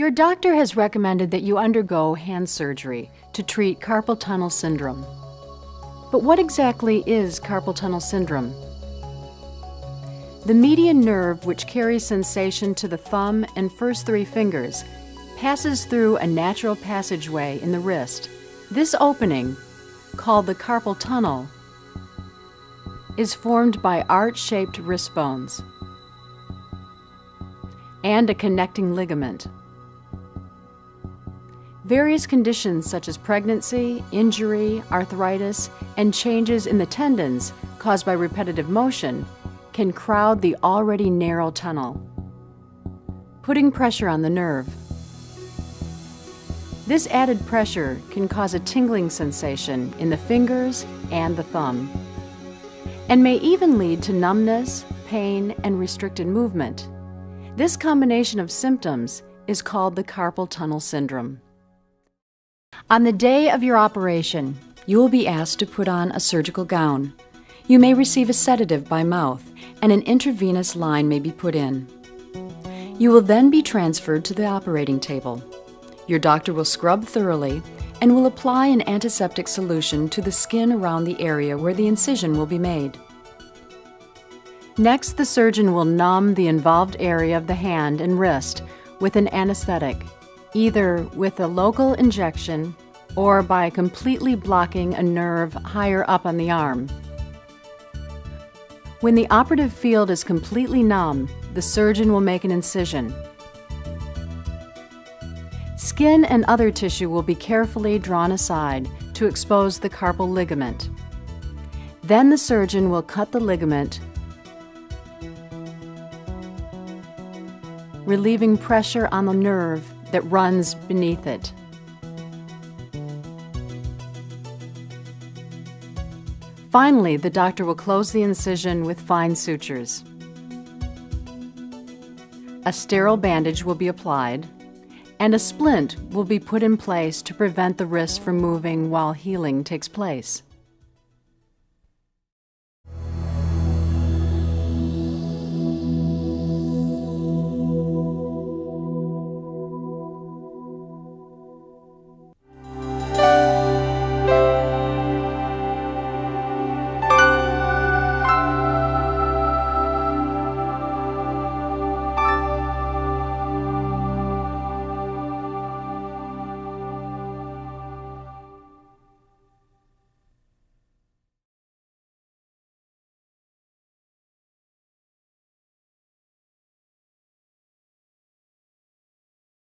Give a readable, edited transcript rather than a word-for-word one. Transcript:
Your doctor has recommended that you undergo hand surgery to treat carpal tunnel syndrome. But what exactly is carpal tunnel syndrome? The median nerve, which carries sensation to the thumb and first 3 fingers, passes through a natural passageway in the wrist. This opening, called the carpal tunnel, is formed by arch-shaped wrist bones and a connecting ligament. Various conditions such as pregnancy, injury, arthritis, and changes in the tendons caused by repetitive motion can crowd the already narrow tunnel, putting pressure on the nerve. This added pressure can cause a tingling sensation in the fingers and the thumb, and may even lead to numbness, pain, and restricted movement. This combination of symptoms is called the carpal tunnel syndrome. On the day of your operation, you will be asked to put on a surgical gown. You may receive a sedative by mouth, and an intravenous line may be put in. You will then be transferred to the operating table. Your doctor will scrub thoroughly and will apply an antiseptic solution to the skin around the area where the incision will be made. Next, the surgeon will numb the involved area of the hand and wrist with an anesthetic, either with a local injection or by completely blocking a nerve higher up on the arm. When the operative field is completely numb, the surgeon will make an incision. Skin and other tissue will be carefully drawn aside to expose the carpal ligament. Then the surgeon will cut the ligament, relieving pressure on the nerve that runs beneath it. Finally, the doctor will close the incision with fine sutures. A sterile bandage will be applied, and a splint will be put in place to prevent the wrist from moving while healing takes place.